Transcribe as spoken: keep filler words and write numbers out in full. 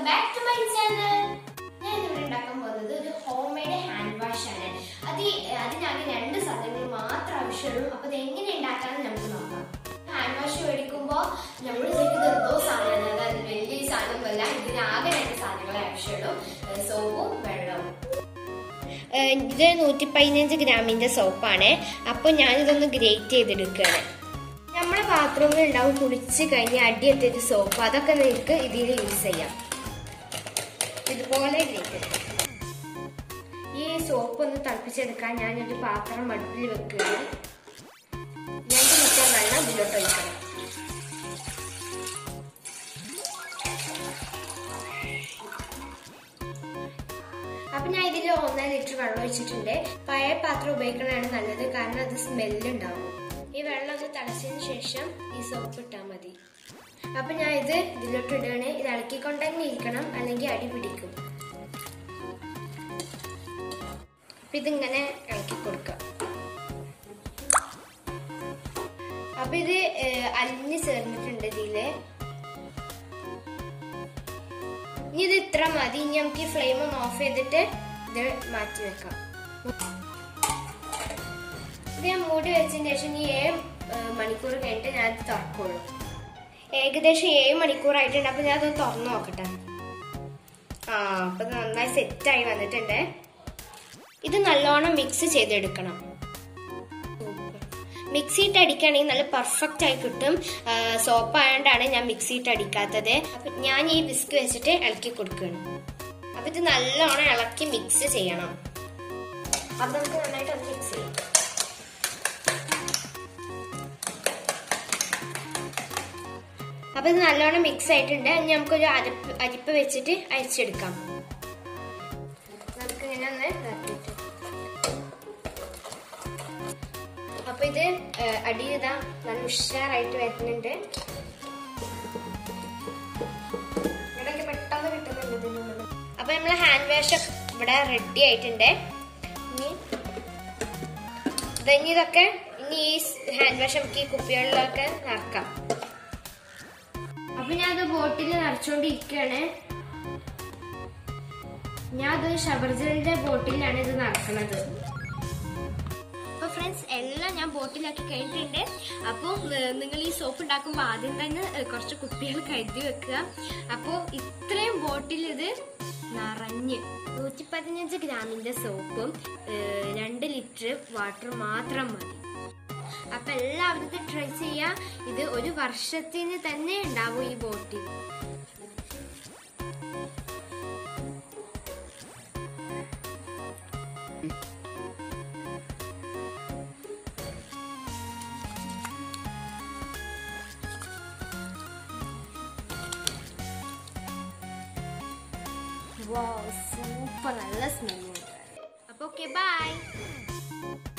welcome back to my channel. ഞാൻ ഇവിടെ ഉണ്ടാക്കാൻ പോകുന്നത് ഒരു ഹോംമെയ്ഡ് ഹാൻഡ് വാഷ് ആണ്. അത് അതിനാകെ രണ്ട് സാധനങ്ങൾ മാത്രമേ ആവശ്യമുള്ളൂ. അപ്പോൾ ഇത് എങ്ങനെ ഉണ്ടാക്കാമെന്ന് നമുക്ക് നോക്കാം. ഹാൻഡ് വാഷ് മേടിക്കുമ്പോൾ നമ്മൾ വിചാരിക്കുന്നത് എന്തോ സാധനമാണ്, അതായത് വലിയ സാധനമല്ല. ഇതിനാകെ രണ്ട് സാധനങ്ങളെ ആവശ്യമുള്ളൂ, സോപ്പും വെള്ളവും. ഇത് നൂറ്റി പതിനഞ്ച് ഗ്രാമിന്റെ സോപ്പാണ്. അപ്പോൾ ഞാനിതൊന്ന് ഗ്രേറ്റ് ചെയ്തെടുക്കുകയാണ്. നമ്മുടെ ബാത്റൂമിൽ ഉണ്ടാവും കുളിച്ച് കഴിഞ്ഞ് അടിയെത്തിയൊരു സോപ്പ്, അതൊക്കെ നിങ്ങൾക്ക് ഇതിൽ യൂസ് ചെയ്യാം. ഇതുപോലെ ഗ്രേറ്റ് ചെയ്യും. ഈ സോപ്പ് ഒന്ന് തിളപ്പിച്ചെടുക്കാൻ ഞാനൊരു പാത്രം അടുപ്പിൽ വെക്കുകയാണ്. രണ്ട് ലിറ്റർ വെള്ളം ഇതിലോട്ട് ഒഴിക്കണം. അപ്പൊ ഞാൻ ഇതിൽ ഒന്നര ലിറ്റർ വെള്ളം ഒഴിച്ചിട്ടുണ്ട്. പഴയ പാത്രം ഉപയോഗിക്കണതാണ് നല്ലത്, കാരണം അത് സ്മെല്ലുണ്ടാവും. ഈ വെള്ളം ഒന്ന് തിളച്ചതിന് ശേഷം ഈ സോപ്പ് ഇട്ടാൽ മതി. അപ്പൊ ഞാൻ ഇത് ഇതിലോട്ട് ഇടുകയാണ്. ഇത് ഇളക്കിക്കൊണ്ടന്നെ ഇരിക്കണം, അല്ലെങ്കിൽ അടി പിടിക്കും. അപ്പൊ ഇതിങ്ങനെ ഇളക്കി കൊടുക്കാം. അപ്പൊ ഇത് അലിഞ്ഞ് ചേർന്നിട്ടുണ്ട് ഇതില്. ഇനി ഇത് ഇത്ര മതി. ഇനി നമുക്ക് ഈ ഫ്ലെയിം ഒന്ന് ഓഫ് ചെയ്തിട്ട് ഇത് മാറ്റി വെക്കാം. ഇത് ഞാൻ മൂടി വെച്ചതിന് ശേഷം ഈ ഏഴ് മണിക്കൂർ കഴിഞ്ഞിട്ട് ഞാൻ അത് തുറക്കുള്ളൂ. ഏകദേശം ഏഴ് മണിക്കൂറായിട്ടുണ്ട്. അപ്പൊ ഞാൻ അത് തുറന്നു നോക്കട്ടെ. ആ അപ്പൊ നന്നായി സെറ്റായി വന്നിട്ടുണ്ട്. ഇത് നല്ലോണം മിക്സ് ചെയ്തെടുക്കണം. മിക്സിയിട്ട് അടിക്കുകയാണെങ്കിൽ നല്ല പെർഫെക്റ്റ് ആയി കിട്ടും. സോപ്പ് ആയതുകൊണ്ടാണ് ഞാൻ മിക്സിയിട്ട് അടിക്കാത്തത്. അപ്പൊ ഞാൻ ഈ വിസ്ക് വെച്ചിട്ട് ഇളക്കി കൊടുക്കുകയാണ്. അപ്പൊ ഇത് നല്ലോണം ഇളക്കി മിക്സ് ചെയ്യണം. അപ്പൊ നമുക്ക് നന്നായിട്ട് അത് മിക്സ് ചെയ്യാം. അപ്പൊ ഇത് നല്ലോണം മിക്സ് ആയിട്ടുണ്ട്. ഇനി നമുക്കൊരു അരിപ്പ് അരിപ്പ് വെച്ചിട്ട് അരിച്ചെടുക്കാം. നമുക്ക് ഇങ്ങനെ ഒന്ന് ഇതാക്കിയിട്ട് അപ്പൊ ഇത് അടി ഇതാ നല്ല ഉഷാറായിട്ട് വരുന്നുണ്ട്. ഇവിടെയൊക്കെ പെട്ടെന്ന് കിട്ടുന്നുണ്ട് ഇതിനുള്ളിൽ. അപ്പൊ നമ്മളെ ഹാൻഡ് വാഷ് ഇവിടെ റെഡി ആയിട്ടുണ്ട്. ഇനി ഇനി ഇതൊക്കെ ഇനി ഈ ഹാൻഡ് വാഷ് നമുക്ക് ഈ കുപ്പികളിലൊക്കെ നിറക്കാം. അപ്പൊ ഞാൻ അത് ബോട്ടിൽ നിറച്ചോണ്ടിരിക്കുകയാണ്. ഞാൻ അത് ഷവർ ജെല്ലിന്റെ ബോട്ടിലാണ് ഇത് നിറക്കുന്നത്. അപ്പൊ ഫ്രണ്ട്സ് എല്ലാം ഞാൻ ബോട്ടിലാക്കി കഴിഞ്ഞിട്ടുണ്ട്. അപ്പോൾ നിങ്ങൾ ഈ സോപ്പ് ഉണ്ടാക്കുമ്പോൾ ആദ്യം തന്നെ കുറച്ച് കുപ്പികൾ കരുതി വെക്കുക. അപ്പോൾ ഇത്രയും ബോട്ടിൽ ഇത് നിറഞ്ഞ് നൂറ്റി പതിനഞ്ച് ഗ്രാമിന്റെ സോപ്പും രണ്ട് ലിറ്റർ വാട്ടർ മാത്രം മതി. അപ്പൊ എല്ലാവരും ഇത് ട്രൈ ചെയ്യാ. ഇത് ഒരു വർഷത്തിന് തന്നെ ഉണ്ടാവും ഈ ബോട്ടിൽ. സൂപ്പർ, നല്ല സ്മെല്ല്. അപ്പൊ ഓക്കെ, ബൈ.